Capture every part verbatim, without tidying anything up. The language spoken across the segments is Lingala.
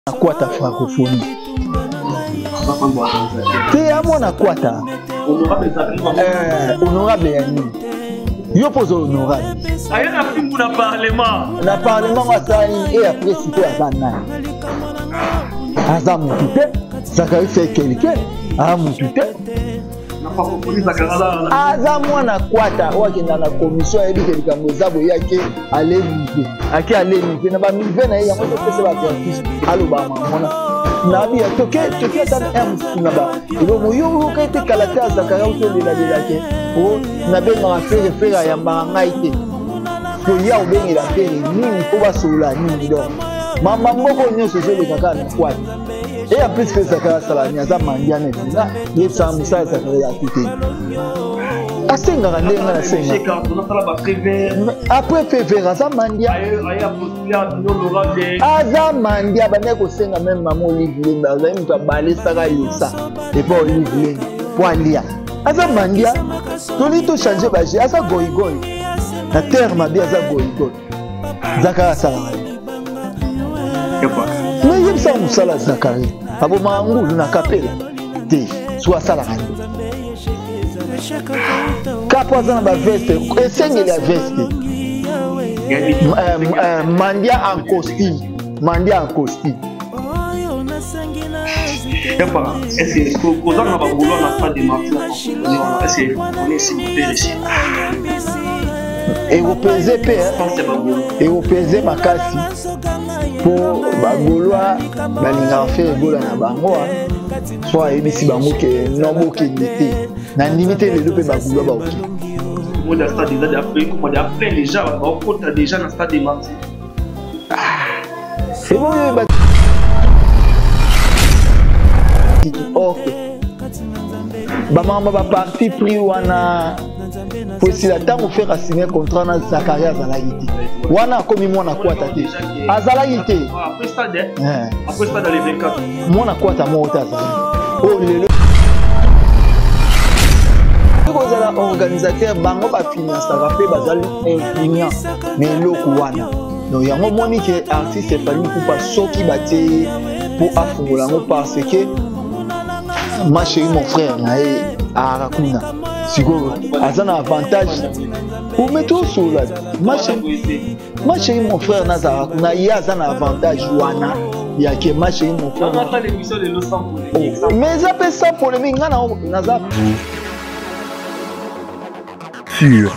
Kwata francophonie. Te amona kwata. Eh, honorable yani. Yo pose honorable. Aya na pingu na parlement. Na parlement wa sani et après cité azana. Aza mutute, Zakari fait quelqu'un, a mutute. Na francophonie Zakara. Aza mwana kwata wakenda na commission ebi ke likambo zabo yake ale mive. Aki ale mive na ba mive na ya moto pese ba artiste. Alo ba mwana. Na bi toke toke tan M na ba. Ilo moyo ko te kalata Zakara uto de la de la ke. O na be na faire faire ya mbanga ite. Ko ya ubengi la tele nini ko ba sola nini do. Mama moko nyoso zo le kaka na kwata. Et en plus que Zakara Salami aza mandiane na ye sa musa Zakara ya tite. Asenga ndenga na senga. Après février aza mandia. Aza mandia bane ko senga même maman Olivier Mbaza muta bale saka yesa. Et pas Olivier Poalia. Aza mandia. Toli to changer baje aza goigoi. Na terme bi aza goigoi. Zakara Salami. Mais il y a ça la Zakari. Abo mangulu na kapela. Te, soit ça la rande. Kapazana ba veste, esenge la veste. Mandia en costume, mandia en costume. Est-ce que vous avez pas voulu na pas de martyrs? Est-ce que vous connaissez ici? Et vous pesez P, et vous pesez ma casse pour Bagoloa, Balinga fait Gola na bango, soit ebisi bango ke nombo ke limité, na limité les deux pe Bagoloa ba ok. Moi dans stade déjà après, comment dire après déjà, on compte déjà dans stade des martyrs. C'est bon ba. Ok. Ba mama ba parti pris wana. Pour si la temps faire signer contrat na Zakari Azalagiti. Wana komi mwana kwata te. Azalagiti. Après stade. Après stade dans les vingt-quatre. Mwana kwata mo ta Azalagiti. Oh lelo. Vous êtes organisateur bango ba finance rapé bazali influent mais loko wana. Donc yango moni que artiste fallu pour pas soki baté pour afungola ngo parce que ma chérie mon frère na e arakuna. Sigo, azan avantage. Ou mettons sur là. Ma chérie, ma chérie, mon frère Nazara, na y a un avantage wana. Il y a que ma chérie, mon frère. On a pas l'émission de nos sans polémique. Mais ça fait sans polémique, na Nazara. Sûr.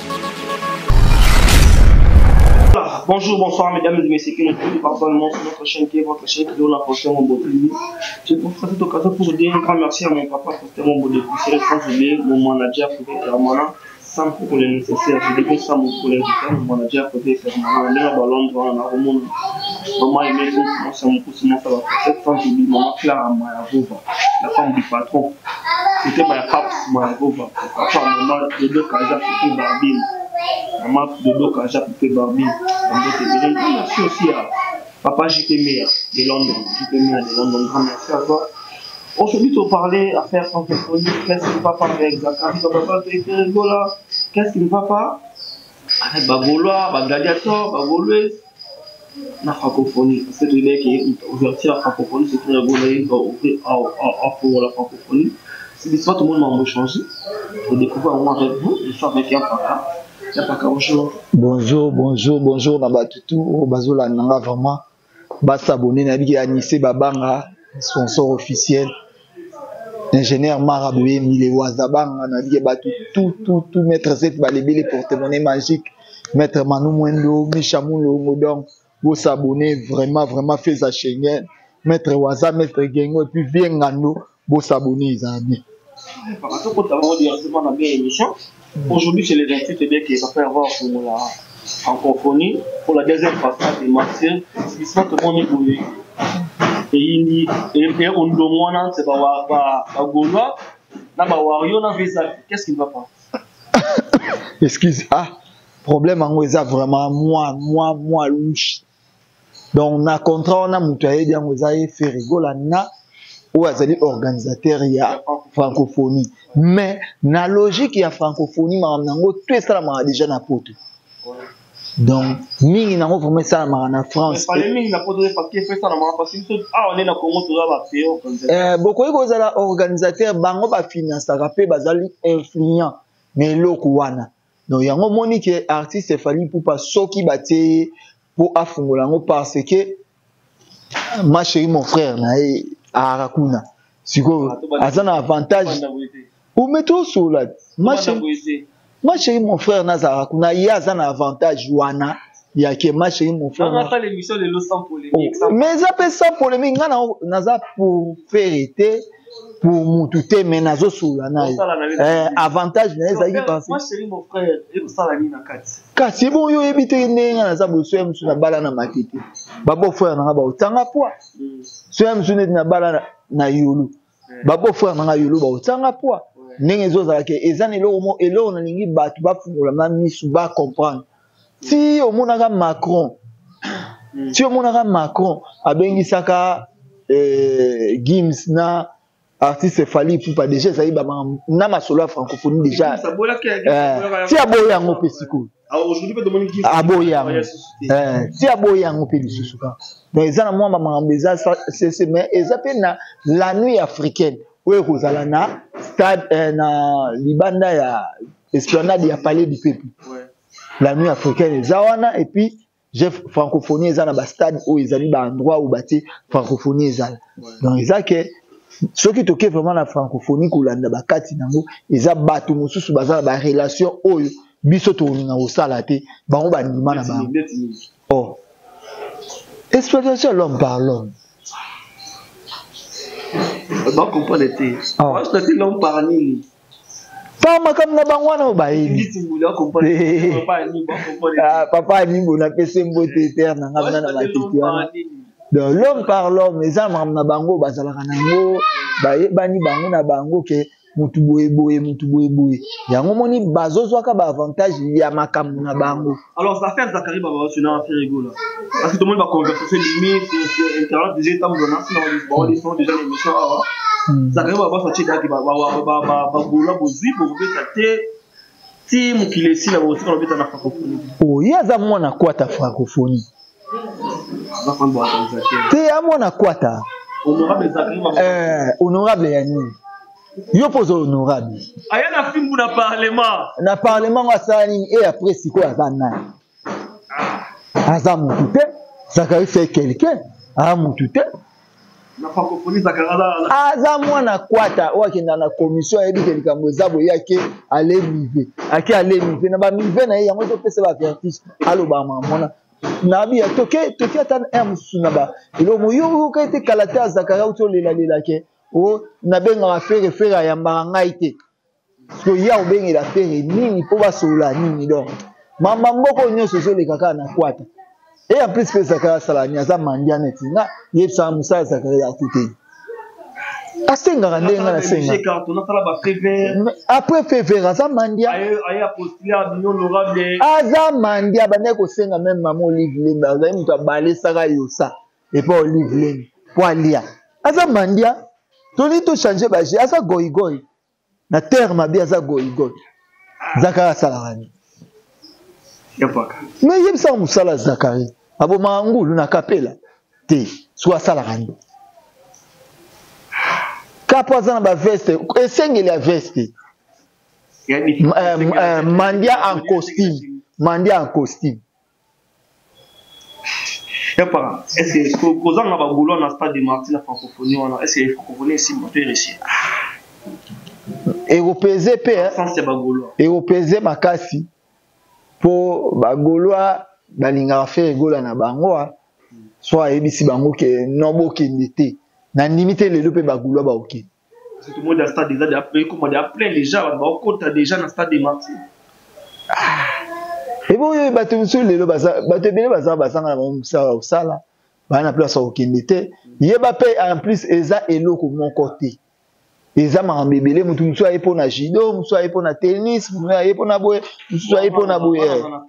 Bonjour, bonsoir mesdames et messieurs qui nous suivent personnellement sur notre chaîne qui est votre chaîne de la prochaine en beauté. Je profite de cette occasion pour vous dire un grand merci à mon papa pour mon beau de pousser sans oublier mon manager pour faire mon sans pour le nécessaire. Je déconse ça mon collègue, mon manager pour faire mon là ballon dans la romane. Maman aimait donc moi ça mon pousse moi ça va cette fois j'oublie maman Clara Mayavova, la femme du patron. C'était ma papa Mayavova, papa maman de deux cajas pour Barbie. Maman de deux cajas pour Barbie. Merci aussi à Papa J P Meyer de Londres, J P Meyer de Londres, grand merci à toi. Aujourd'hui, tu vas parler à faire francophonie. Qu'est-ce qui ne va pas avec Zakari? Qu'est-ce qui ne va pas avec Bagoloa, Bagladiator, Bagolois? La francophonie. Parce que tu dis qu'ouverture à la francophonie, c'est très rigolo pour la francophonie. C'est l'histoire, tout le monde m'a changé. Je découvre un moment avec vous, je suis avec un papa. Bonjour. Bonjour, bonjour, bonjour, Nabatutu, Bazola Nanga vraiment. Bas s'abonner, Nabi Anissé Babanga, sponsor officiel. Ingénieur Maraboué, Mile Wazabanga, Nabi Batu, tout, tout, tout, maître Zet Balébé, les porte-monnaie magique, maître Manou Mwendo, Michamoulo, Modon, vous s'abonner, vraiment, vraiment, fait sa chaîne. Maître Waza, maître Gengo, et puis viens Ngano, vous s'abonner, ils ont bien. Aujourd'hui, c'est les vingt-huit qui va faire voir pour la francophonie, pour la deuxième façade des martyrs, c'est ça que mon évolué. Et il et on demande, c'est pas à Gaulois, là, on a fait ça. Qu'est-ce qui ne va pas? Excusez, ah, problème en Oueza vraiment, moi, moi, moi, louche. Donc, on a contrat, on a moutoyé, on a fait rigoler, ou azali organisateur ya francophonie mais na logique ya francophonie ma nango tout ça ma déjà na poto donc mingi nango vraiment ça na France mais pas mingi na poser parce que fait ça na parce que ah on est na Congo tout là pays euh beaucoup ko za organisateur bango ba finance rapé bazali influent mais loko wana donc yango moni que artiste fali pour pas soki batie pour afungola ngo parce que ma chérie mon frère na arakuna siko azana avantage ou meto sur la ma chérie ma chérie mon frère na arakuna il y a un avantage wana il y a que ma chérie mon frère on a pas l'émission de l'eau sans polémique mais ça peut sans polémique ngana naza pour vérité pour mututé mais nazo sur la na avantage na ezaki parce ma chérie mon frère et ça la ni na kati kasi bon yo ebite ndenga na za boso ya musu na bala na matete babo frère na ba utanga poa so ya musu na bala na yulu babo frère na yulu ba utanga poa ndenge ezozala ke ezana eloko mo eloko na lingi batu bafungola na misu ba comprendre si omonaka Macron si omonaka Macron abengisaka eh Gims na artiste Fally Ipupa déjà ça y ba na masolo francophonie déjà si aboya yango pe siko aujourd'hui peut demander Gims aboya yango eh si aboya yango pe lisusu ka donc ezana moi maman eza c'est mais ezape na la nuit africaine où kozala na stade na libanda ya esplanade ya palais du peuple la nuit africaine ezawana et puis j'ai francophonie ezana ba stade où ezali ba endroit où bati francophonie ezala donc ezake ceux qui toquent vraiment la francophonie kolanda bakati nango eza bato mosusu bazala ba relation oyo biso to na osala te bango ba ndima na bango oh exploitation l'homme par l'homme ba comprendre te moi je te l'homme par nini Pama comme na bango na bayebi papa ni bona pese mbote eterne ngabana na matiti wana donc l'homme par l'homme eza na bango bazalaka nango bayebani bango na bango ke mutu boye boye mutu boye boye yango moni bazozwaka ba avantage ya makambo na bango. Alors ça fait Zakari baba sur na affaire rigolo parce que tout le monde va converser limite internet déjà tam dona sinon ils sont déjà l'émission avant Zakari baba sorti daki baba baba baba gola bozui pour que ça te ti mukile si la aussi on na francophonie oh yaza mwana kwata francophonie va prendre boire Zakari te ya mwana kwata honorable Zakari baba eh honorable yani yo pose honorable aya na fimbu na parlement na parlement wa sani et après siko azana aza mutu te Zakari fait quelqu'un a mutu te na francophonie Zakari aza mwana kwata wakenda na commission ebi ke likambo zabo yake alemive aki alemive na ba mive na yango to pesa ba artiste aloba mamona na bi toke toke ata m sunaba ilo moyo ka ite kalata Zakari uto lela lela ke o na benga ba faire faire ya mbanga ite so ya obengi la faire nini po ba sola nini donc mama mboko nyoso so le kaka na kwata et en plus que Zakari sala ni aza mandia neti nga yebsa musa Zakari ya kuteni asenga ndenga na senga après février aza mandia aya postuler à l'union honorable aza mandia bande ko senga même maman Olive Lembe aza mutu abale saka yosa et pas Olive Lembe po alia aza mandia toni to changer ba je aza goy goy na terme bi aza goy goy Zakari sala ni yapaka mais yebsa musala Zakari abo mangulu na kapela te soit sala ni kapo azana ba veste esengeli ya veste mandia en costume mandia en costume yapaka est-ce que kozanga ba boulot na stade de Martyrs la francophonie wana est-ce que francophonie si moto réussi européen pe sans c'est ba boulot européen makasi po ba goloa balinga faire gola na bango soit ebisi bango ke nobo kendete na limite le lope ba goloa ba ok tout le monde a stade déjà après comment il y a plein déjà ba okota déjà na stade de Martyrs et bon yo ba tout sur le lo ba ba te bele ba za ba sanga na musala usala ba na place au kendete yeba pe en plus eza eloko mon côté eza mambebele mutu musu aye pona judo musu aye pona tennis musu aye pona boye musu aye pona boye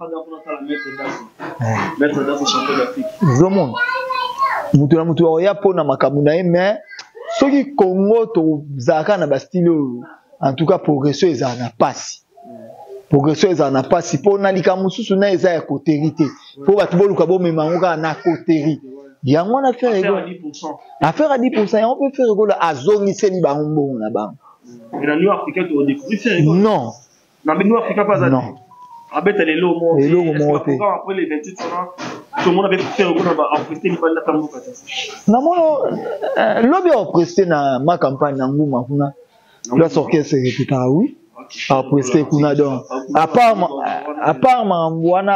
maître dans champion d'Afrique zomo mutu na mutu oya pona makambo na ye mais soki Congo to zaka na ba style en tout cas progression eza na passe progression eza na pasi po na likambo susu na eza ya coterie te po bato boluka bomema ngo na coterie yango na faire rigolo affaire à dix pour cent on peut faire rigolo azongiseli bango mbongo na bango mais na New Africa tu découvrir faire rigolo non na New Africa pas non abeta les lots montés les lots montés après les vingt-huit ans tout le monde avait fait rigolo na prester ni pas na tamboka na mono lobby a presté na ma campagne na nguma kuna la orchestre répéta oui a presté kuna donc à part à part mambwana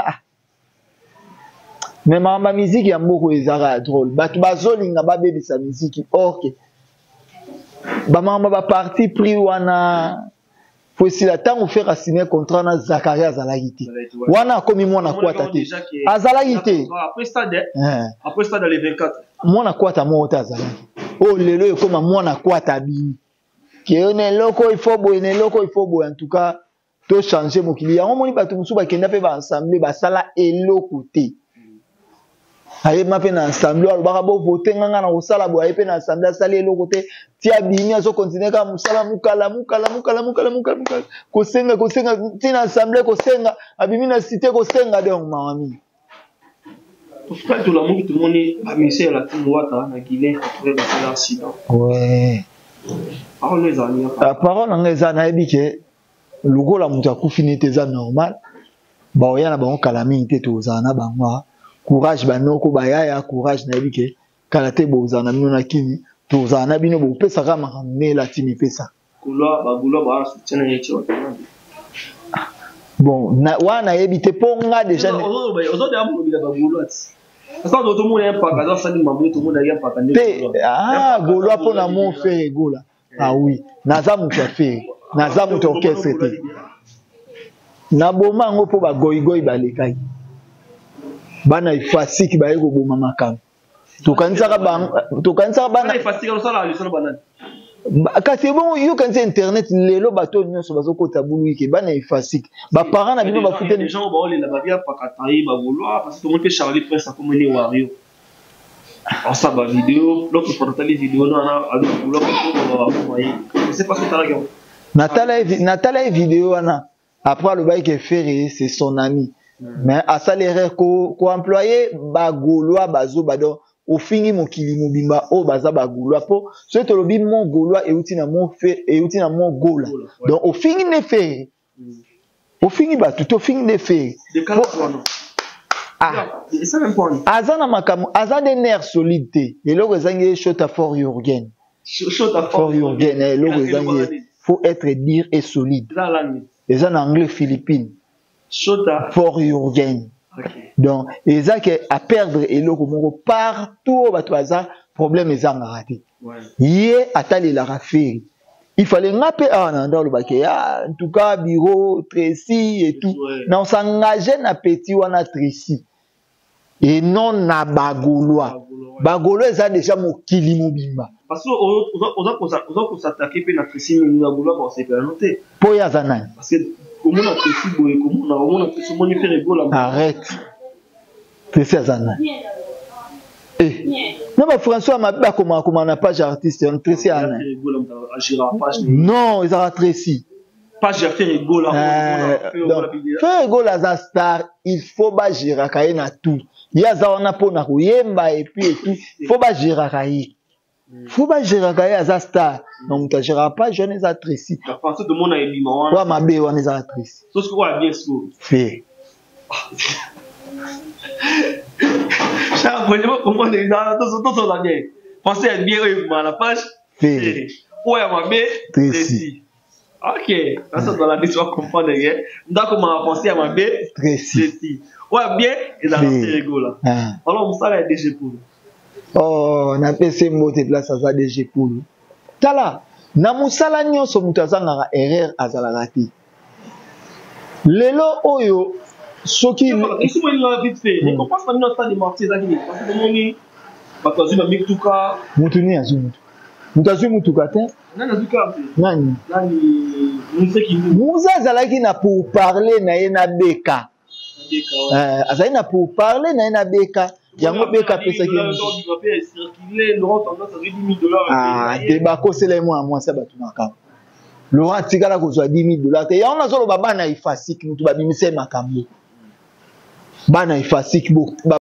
mais ma musique ya mboko ezara drôle bato bazolinga babebisa musique ok ba mamba ba parti pris wana faut si la temps faire signer contrat na Zakaria Zalagité wana komi mwana kwata te azalagité après stade après stade les vingt-quatre mwana kwata mo ota azalaki oh lelo ekoma mwana kwata bini ke ne loko il faut boy ne loko il faut boy en tout cas to changer mokili yango moni bato musu ba kenda pe ba ensemble ba sala eloko te aye mape na ensemble alobaka bo voter nganga na kosala boye pe na ensemble asali eloko te tia bini azo continuer ka musala mukala mukala mukala mukala mukala mukala kosenga kosenga tina ensemble kosenga abimi na cité kosenga donc mami pour faire tout l'amour tout le monde a mis la team Wata na Guinée après l'accident ouais parole les amis la parole ngeza na ebike lugola mutu akufini te za normal ba oyana ba okalami te to za na bangwa courage banoko bayaya courage na ebike kala te bozana mino na kini tozana bino bo pesa kama kamela timi pesa kulwa bagulwa ba soutien na yecho bon na wana ebite ponga déjà ozo ozo de amu bila bagulwa ça tout le monde est pas quand ça dit mambo tout le monde est pas quand ah golwa pona mon faire gola ah oui naza mutu affaire naza mutu orchestre te na boma ngo po ba goy goy balekai bana ifasiki baye ko boma makambo tokanisa ka bana tokanisa bana ifasiki ko sala lisano banana kasi bon yo kanisa internet lelo bato nyonso bazokota bulu ike bana ifasiki ba parents na bino ba fute les gens ba olela ba via pakatayi ba vouloir parce que tout le monde Charlie Prince a comme les Wario on sa ba vidéo l'autre portale vidéo non avec vouloir ko moyen c'est pas ce que tu as Natala Natala vidéo ana après le bail qui est fait c'est son ami mais à salaire ko ko employé ba goloa bazo bado au fini mokili mobimba o baza ba goloa po so to lobi mon goloa et outi na mon fait et outi na mon gola donc au fini ne fait au fini ba tout au fini ne fait ah ça même point azana makamu azana nerf solide et le rezangi shota for Jürgen shota for Jürgen et le rezangi faut être dire et solide les en anglais Philippines shota for Jürgen. Okay. Donc, et ça qui à perdre et le moko partout bato baza problème les en raté. Ouais. Hier atali la rafé. Il fallait ngaper ah dans le baké en tout cas bureau Tracy et tout. Ouais. Non s'engager na petit wana Tracy. Et non na bagoloa. Bagoloa ça déjà mokili mobimba. Parce que on on on on s'attaquer pe na Tracy mais bagoloa bon c'est pas noté. Po ya zanani. Parce que comment on a Tracy boy comment on a comment on a Tracy moni faire rigolo. Arrête. Tracy zanani. Eh. Non mais François m'a pas comment comment na page artiste on Tracy ana. Non, ils ont Tracy. Page faire rigolo. Faire rigolo za star, il faut ba gira kaye na tout. Ya za ona pona kuyemba et puis et tout. Il faut ba gira kaye. Faut ba gira kaye za star. Donc tu gira pas jeune za Tracy. La pensée de mon ami moi. Wa mabe wana za Tracy. So ce qu'on bien sûr. Fait. Ça vraiment comment les dans tout tout là bien. Pensez à bien à la page. Fait. Ouais mabe Tracy. Ok, ça dans la vie, comprendre bien. Donc, comment penser à ma bé Tracy. Ouais, bien, et dans le rigolo là. Alors, on s'arrête à D G Poul. Oh, na P C mot et place à D G Poul. Tala, na musala nyonso mutu azanga erreur azalaka te. Lelo oyo soki ici moi il a vite fait. Il comprend pas notre temps de martyrs ça qui parce que moni bakazu ba mikuka mutu ni azu mutu. Mutu azu mutu kate. Nani azuka nani nani museki muza azalaki na pour parler na ye na beka euh azali na pour parler na ye na beka yango beka pesa ki ah de bako sele moi moi ça batu makamba Laurent tikala kozwa dix mille dollars te. Ya on a solo baba na ifasik mutu babimise makambo. Bana ifasik bo